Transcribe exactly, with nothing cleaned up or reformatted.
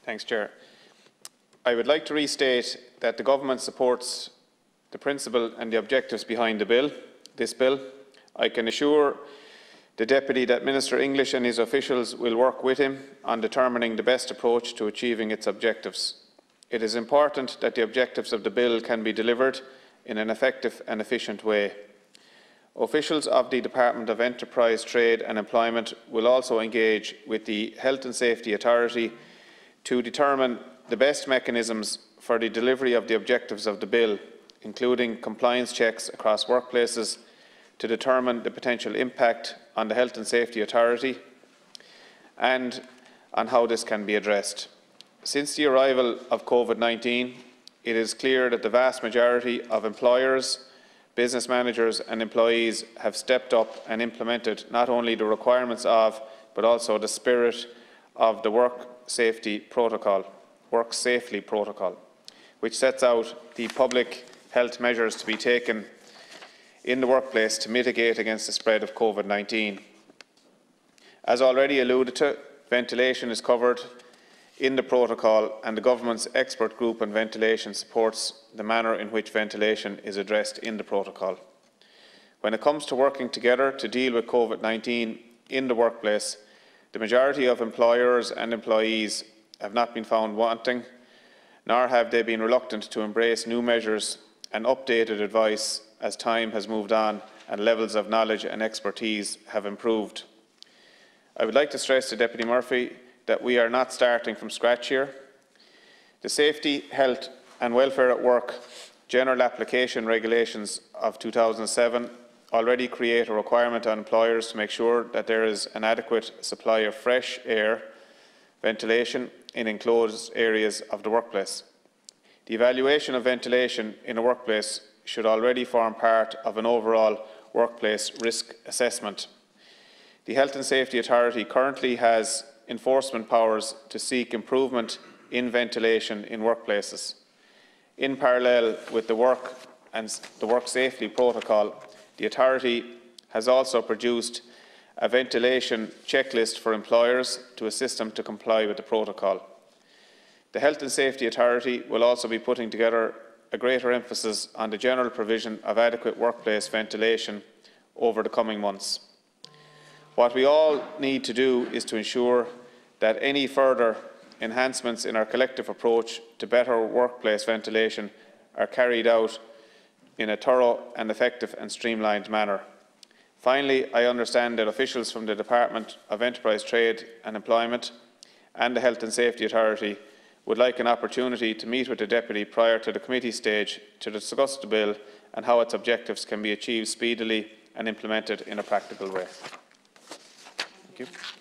Thanks, Chair. I would like to restate that the Government supports the principle and the objectives behind the bill, this bill. I can assure the Deputy that Minister English and his officials will work with him on determining the best approach to achieving its objectives. It is important that the objectives of the bill can be delivered in an effective and efficient way. Officials of the Department of Enterprise, Trade and Employment will also engage with the Health and Safety Authority to determine the best mechanisms for the delivery of the objectives of the bill, including compliance checks across workplaces, to determine the potential impact on the Health and Safety Authority and on how this can be addressed. Since the arrival of COVID nineteen, it is clear that the vast majority of employers, business managers and employees have stepped up and implemented not only the requirements of, but also the spirit of the Work Safety Protocol, Work Safely Protocol, which sets out the public health measures to be taken in the workplace to mitigate against the spread of COVID nineteen. As already alluded to, ventilation is covered in the protocol, and the Government's expert group on ventilation supports the manner in which ventilation is addressed in the protocol. When it comes to working together to deal with COVID nineteen in the workplace, the majority of employers and employees have not been found wanting, nor have they been reluctant to embrace new measures and updated advice as time has moved on and levels of knowledge and expertise have improved. I would like to stress to Deputy Murphy that we are not starting from scratch here. The Safety, Health and Welfare at Work General Application Regulations of two thousand seven already create a requirement on employers to make sure that there is an adequate supply of fresh air, ventilation in enclosed areas of the workplace. The evaluation of ventilation in a workplace should already form part of an overall workplace risk assessment. The Health and Safety Authority currently has enforcement powers to seek improvement in ventilation in workplaces. In parallel with the Work and the Work Safety Protocol, the Authority has also produced a ventilation checklist for employers to assist them to comply with the protocol. The Health and Safety Authority will also be putting together a greater emphasis on the general provision of adequate workplace ventilation over the coming months. What we all need to do is to ensure that any further enhancements in our collective approach to better workplace ventilation are carried out in a thorough and effective and streamlined manner. Finally, I understand that officials from the Department of Enterprise, Trade and Employment and the Health and Safety Authority would like an opportunity to meet with the Deputy prior to the committee stage to discuss the bill and how its objectives can be achieved speedily and implemented in a practical way. Thank you.